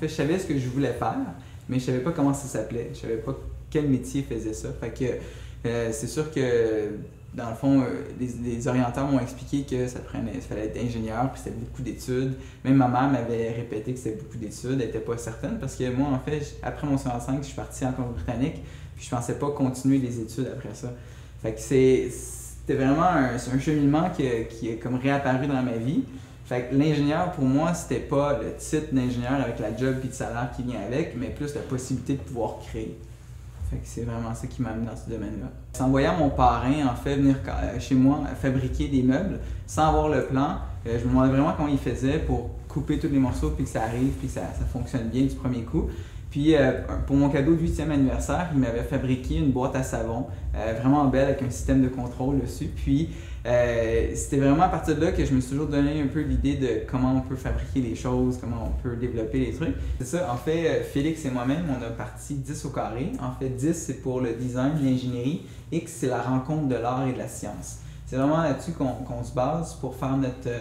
fait, je savais ce que je voulais faire, mais je savais pas comment ça s'appelait. Je savais pas quel métier faisait ça. Fait que c'est sûr que, dans le fond, les orienteurs m'ont expliqué que ça fallait être ingénieur, puis c'était beaucoup d'études. Même ma mère m'avait répété que c'était beaucoup d'études. Elle n'était pas certaine parce que moi, en fait, après mon secondaire 5, je suis parti en Colombie-Britannique, puis je pensais pas continuer les études après ça. Fait que c'était vraiment un cheminement qui est comme réapparu dans ma vie. Fait que l'ingénieur, pour moi, c'était pas le titre d'ingénieur avec la job et le salaire qui vient avec, mais plus la possibilité de pouvoir créer. Fait que c'est vraiment ça qui m'a amené dans ce domaine-là. En voyant mon parrain, en fait, venir chez moi fabriquer des meubles sans avoir le plan, je me demandais vraiment comment il faisait pour couper tous les morceaux puis que ça arrive puis que ça fonctionne bien du premier coup. Puis pour mon cadeau de 8e anniversaire, il m'avait fabriqué une boîte à savon, vraiment belle avec un système de contrôle dessus. Puis c'était vraiment à partir de là que je me suis toujours donné un peu l'idée de comment on peut fabriquer les choses, comment on peut développer les trucs. C'est ça, en fait, Félix et moi-même, on a parti 10 au carré. En fait, 10 c'est pour le design, l'ingénierie, X c'est la rencontre de l'art et de la science. C'est vraiment là-dessus qu'on se base pour faire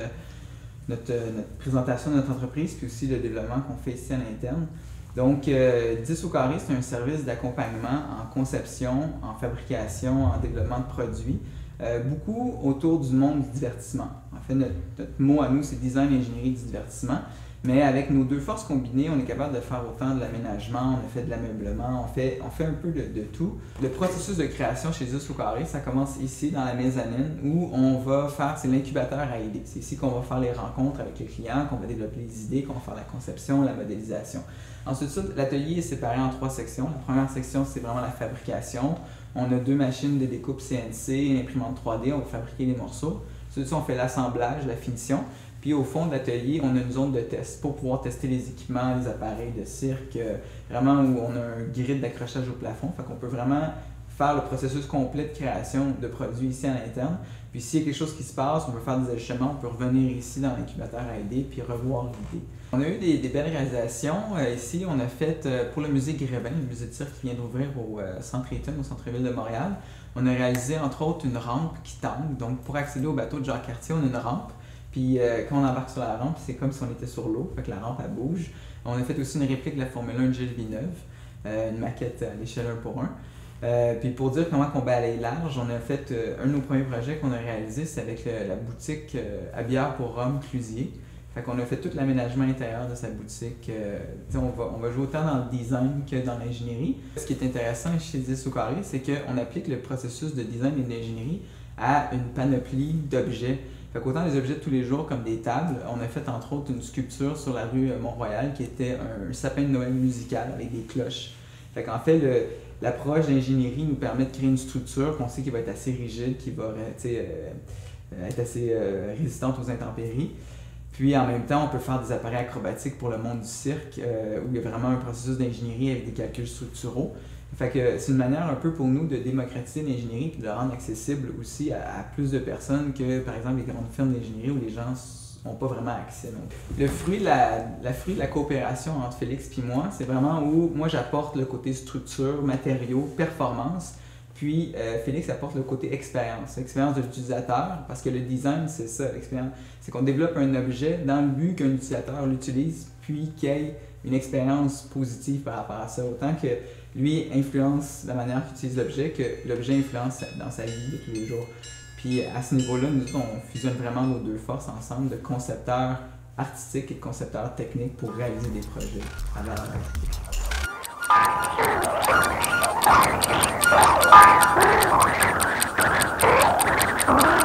notre présentation de notre entreprise, puis aussi le développement qu'on fait ici à l'interne. Donc, 10 au carré, c'est un service d'accompagnement en conception, en fabrication, en développement de produits, beaucoup autour du monde du divertissement. En fait, notre mot à nous, c'est design, ingénierie, du divertissement. Mais avec nos deux forces combinées, on est capable de faire autant de l'aménagement, on a fait de l'ameublement, on fait un peu de tout. Le processus de création chez 10 au carré, ça commence ici dans la mezzanine où on va faire, c'est l'incubateur à idées. C'est ici qu'on va faire les rencontres avec les clients, qu'on va développer les idées, qu'on va faire la conception, la modélisation. Ensuite, l'atelier est séparé en 3 sections. La première section, c'est vraiment la fabrication. On a 2 machines de découpe CNC, une imprimante 3D, on va fabriquer les morceaux. Ensuite, on fait l'assemblage, la finition. Puis au fond de l'atelier, on a une zone de test pour pouvoir tester les équipements, les appareils de cirque, vraiment où on a un grid d'accrochage au plafond. Fait qu'on peut vraiment faire le processus complet de création de produits ici à l'interne. Puis s'il y a quelque chose qui se passe, on peut faire des ajustements, on peut revenir ici dans l'incubateur à aider puis revoir l'idée. On a eu des belles réalisations. Ici, on a fait pour le musée Grévin, le musée de cirque qui vient d'ouvrir au centre Eaton, au centre-ville de Montréal. On a réalisé entre autres une rampe qui tangue. Donc pour accéder au bateau de Jacques-Cartier, on a une rampe. Puis quand on embarque sur la rampe, c'est comme si on était sur l'eau, fait que la rampe elle bouge. On a fait aussi une réplique de la Formule 1 de Gilles Villeneuve, une maquette à l'échelle 1 pour 1. Puis pour dire comment on balaye large, on a fait un de nos premiers projets qu'on a réalisé, c'est avec la boutique Habillard pour Rome Clusier. Fait qu'on a fait tout l'aménagement intérieur de sa boutique. On va jouer autant dans le design que dans l'ingénierie. Ce qui est intéressant chez 10 au carré, c'est qu'on applique le processus de design et d'ingénierie à une panoplie d'objets. Fait qu'autant des objets de tous les jours comme des tables, on a fait entre autres une sculpture sur la rue Mont-Royal qui était un sapin de Noël musical avec des cloches. Fait qu'en fait, l'approche d'ingénierie nous permet de créer une structure qu'on sait qui va être assez rigide, qui va être assez résistante aux intempéries. Puis en même temps, on peut faire des appareils acrobatiques pour le monde du cirque où il y a vraiment un processus d'ingénierie avec des calculs structuraux. Fait que c'est une manière un peu pour nous de démocratiser l'ingénierie et de la rendre accessible aussi à plus de personnes que, par exemple, les grandes firmes d'ingénierie où les gens n'ont pas vraiment accès. Donc, le fruit de la coopération entre Félix et moi, c'est vraiment où moi j'apporte le côté structure, matériaux, performance, puis Félix apporte le côté expérience de l'utilisateur, parce que le design, c'est ça, l'expérience. C'est qu'on développe un objet dans le but qu'un utilisateur l'utilise, puis qu'il y ait une expérience positive par rapport à ça, autant que lui influence la manière qu'il utilise l'objet, que l'objet influence dans sa vie de tous les jours. Puis à ce niveau-là, nous on fusionne vraiment nos deux forces ensemble de concepteurs artistiques et de concepteurs techniques pour réaliser des projets à valeur ajoutée.